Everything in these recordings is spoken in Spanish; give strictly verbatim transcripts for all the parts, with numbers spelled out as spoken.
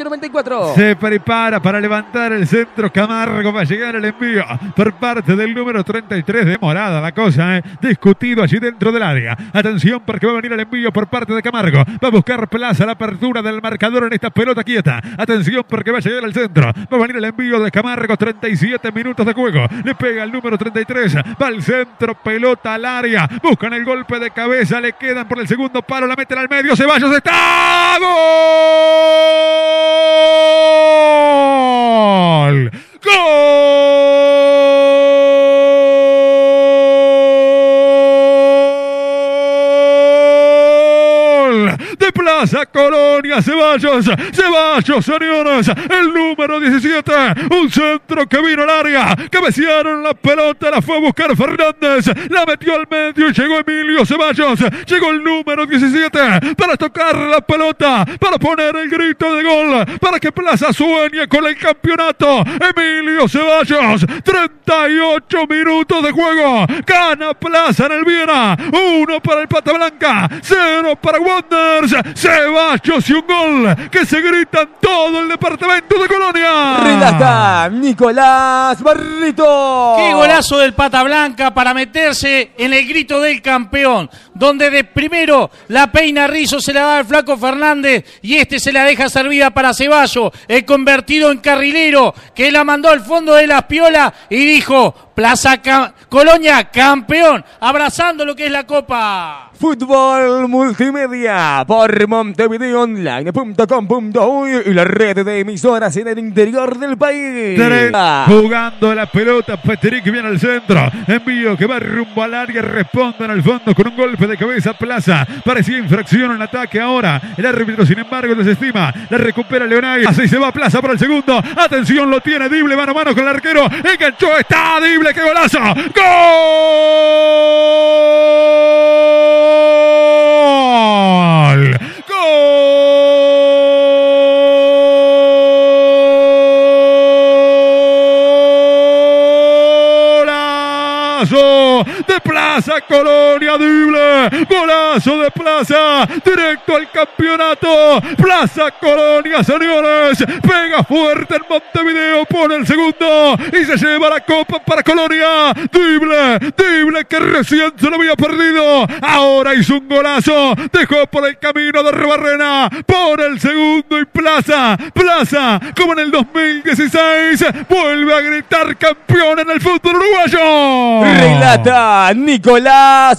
ocho noventa y cuatro. Se prepara para levantar el centro Camargo. Va a llegar el envío por parte del número treinta y tres de Morada. La cosa, ¿eh? Discutido allí dentro del área. Atención porque va a venir el envío por parte de Camargo. Va a buscar Plaza la apertura del marcador en esta pelota quieta. Atención porque va a llegar al centro. Va a venir el envío de Camargo. treinta y siete minutos de juego. Le pega el número treinta y tres. Va al centro. Pelota al área. Buscan el golpe de cabeza. Le quedan por el segundo palo. La meten al medio. Ceballos está. ¡Gol! ¡Gol! De Plaza Colonia, Ceballos, Ceballos, señores, el número diecisiete, un centro que vino al área, cabecearon la pelota, la fue a buscar Fernández, la metió al medio y llegó Emilio Ceballos, llegó el número diecisiete para tocar la pelota, para poner el grito de gol, para que Plaza sueñe con el campeonato. Emilio Ceballos, treinta y ocho minutos de juego, gana Plaza en el Viena, uno para el Pata Blanca, cero para Wanderers. Ceballos y un gol que se grita en todo el departamento de Colonia. Relata Nicolás Barrito. Qué golazo del Pata Blanca para meterse en el grito del campeón, donde de primero la peina Rizzo, se la da al flaco Fernández y este se la deja servida para Ceballos, el convertido en carrilero, que la mandó al fondo de las piolas y dijo: Plaza Cam- Colonia campeón, abrazando lo que es la copa. Fútbol multimedia por Montevideo Online punto com punto uy y la red de emisoras en el interior del país. Tres, jugando la pelota, Peteric viene al centro, envío que va rumbo al área, responde en el fondo con un golpe de cabeza Plaza, parecía infracción en ataque ahora, el árbitro sin embargo desestima, la recupera Leonay, así se va Plaza para el segundo, atención, lo tiene Dible mano a mano con el arquero, enganchó, está Dible, qué golazo, ¡gol! ¡Golazo de Plaza Colonia! Dible, golazo de Plaza, directo al campeonato. Plaza Colonia, señores, pega fuerte en Montevideo, pone el segundo y se lleva la copa para Colonia. Dible, Dible que recién se lo había perdido, ahora hizo un golazo, dejó por el camino de Rebarrena, pone el segundo y Plaza, Plaza, como en el dos mil dieciséis, vuelve a gritar campeón en el fútbol uruguayo. Relata Nicolás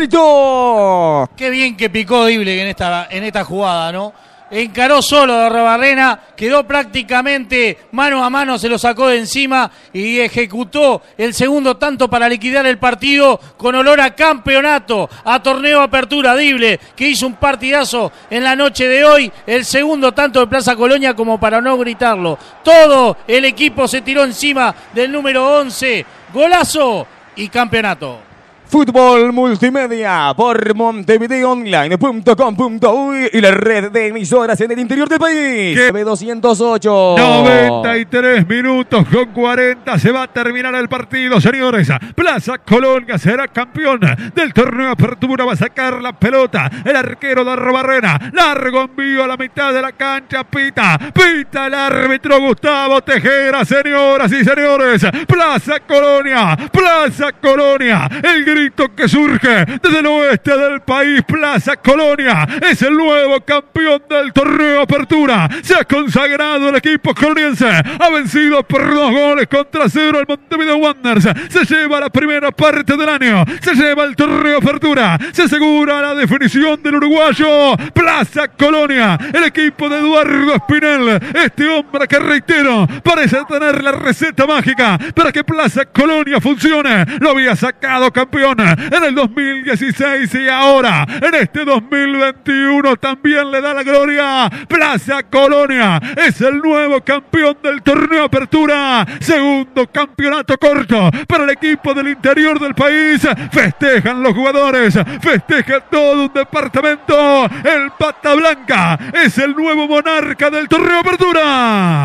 Barrito. Qué bien que picó Dible en esta, en esta jugada, ¿no? Encaró solo de Rebarrena, quedó prácticamente mano a mano, se lo sacó de encima y ejecutó el segundo tanto para liquidar el partido con olor a campeonato, a torneo apertura. Dible, que hizo un partidazo en la noche de hoy, el segundo tanto de Plaza Colonia como para no gritarlo. Todo el equipo se tiró encima del número once, golazo y campeonato. Fútbol multimedia por Montevideo Online punto com punto uy y la red de emisoras en el interior del país. B doscientos ocho. noventa y tres minutos con cuarenta. Se va a terminar el partido, señores. Plaza Colonia será campeón del torneo apertura. Va a sacar la pelota el arquero de Rebarrena. Largo envío a la mitad de la cancha. Pita, pita el árbitro Gustavo Tejera, señoras y señores. Plaza Colonia, Plaza Colonia. El grito que surge desde el oeste del país. Plaza Colonia es el nuevo campeón del torneo apertura. Se ha consagrado el equipo coloniense. Ha vencido por dos goles contra cero al Montevideo Wanderers. Se lleva la primera parte del año. Se lleva el torneo apertura. Se asegura la definición del uruguayo. Plaza Colonia, el equipo de Eduardo Espinel. Este hombre que, reitero, parece tener la receta mágica para que Plaza Colonia funcione. Lo había sacado campeón en el dos mil dieciséis y ahora en este dos mil veintiuno también le da la gloria. Plaza Colonia es el nuevo campeón del torneo apertura. Segundo campeonato corto para el equipo del interior del país. Festejan los jugadores, festeja todo un departamento. El Pata Blanca es el nuevo monarca del torneo apertura.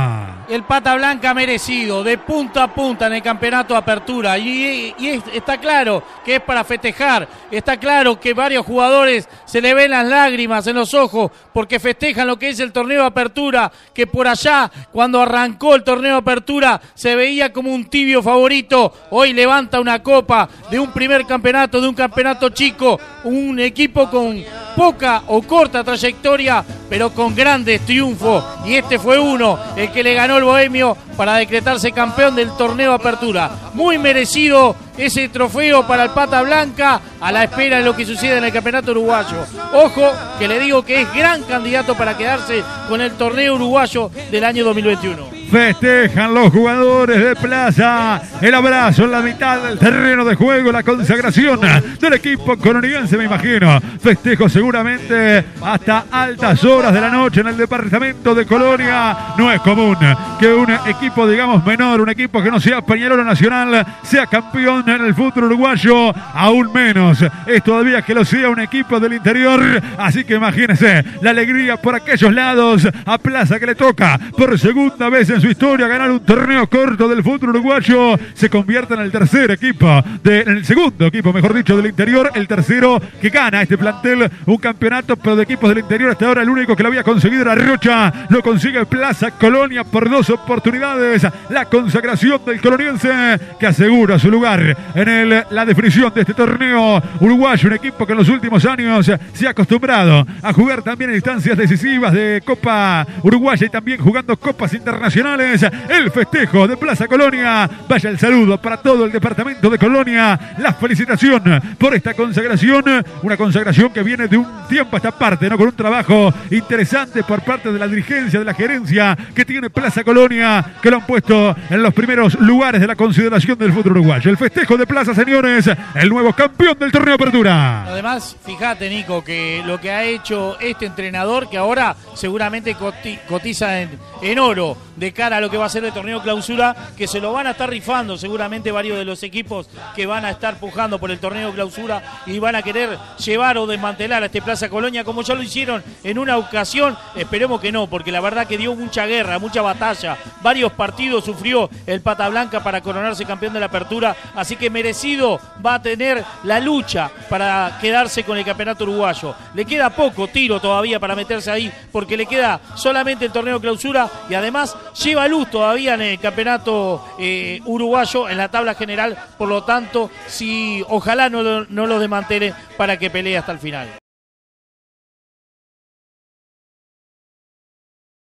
El Pata Blanca merecido, de punta a punta en el campeonato de apertura. Y, y es, está claro que es para festejar. Está claro que varios jugadores se le ven las lágrimas en los ojos porque festejan lo que es el torneo de apertura. Que por allá, cuando arrancó el torneo de apertura, se veía como un tibio favorito. Hoy levanta una copa de un primer campeonato, de un campeonato chico. Un equipo con poca o corta trayectoria, pero con grandes triunfos. Y este fue uno, el que le ganó el Bohemio para decretarse campeón del torneo de apertura. Muy merecido ese trofeo para el Pata Blanca, a la espera de lo que suceda en el campeonato uruguayo. Ojo, que le digo que es gran candidato para quedarse con el torneo uruguayo del año dos mil veintiuno. Festejan los jugadores de Plaza. El abrazo en la mitad del terreno de juego, la consagración del equipo coloniense, me imagino. Festejo seguramente hasta altas horas de la noche en el departamento de Colonia. No es común que un equipo, digamos, menor, un equipo que no sea Peñarol Nacional, sea campeón en el fútbol uruguayo. Aún menos es todavía que lo sea un equipo del interior. Así que imagínense la alegría por aquellos lados. A Plaza, que le toca por segunda vez en su historia ganar un torneo corto del fútbol uruguayo, se convierte en el tercer equipo, de, en el segundo equipo, mejor dicho, del interior, el tercero que gana este plantel un campeonato, pero de equipos del interior hasta ahora el único que lo había conseguido era Rocha. Lo consigue Plaza Colonia por dos oportunidades. La consagración del coloniense, que asegura su lugar en el, la definición de este torneo uruguayo, un equipo que en los últimos años se ha acostumbrado a jugar también en instancias decisivas de Copa Uruguaya y también jugando copas internacionales. El festejo de Plaza Colonia. Vaya el saludo para todo el departamento de Colonia. La felicitación por esta consagración. Una consagración que viene de un tiempo a esta parte, ¿no? Con un trabajo interesante por parte de la dirigencia, de la gerencia que tiene Plaza Colonia, que lo han puesto en los primeros lugares de la consideración del fútbol uruguayo. El festejo de Plaza, señores, el nuevo campeón del torneo de apertura. Además, fíjate, Nico, que lo que ha hecho este entrenador, que ahora seguramente cotiza en, en oro de cara a lo que va a ser el torneo clausura, que se lo van a estar rifando seguramente varios de los equipos que van a estar pujando por el torneo clausura y van a querer llevar o desmantelar a este Plaza Colonia, como ya lo hicieron en una ocasión. Esperemos que no, porque la verdad que dio mucha guerra, mucha batalla, varios partidos sufrió el Pata Blanca para coronarse campeón de la apertura, así que merecido va a tener la lucha para quedarse con el campeonato uruguayo. Le queda poco tiro todavía para meterse ahí, porque le queda solamente el torneo clausura y además lleva luz todavía en el campeonato eh, uruguayo en la tabla general, por lo tanto, si ojalá no lo, no lo desmantele para que pelee hasta el final.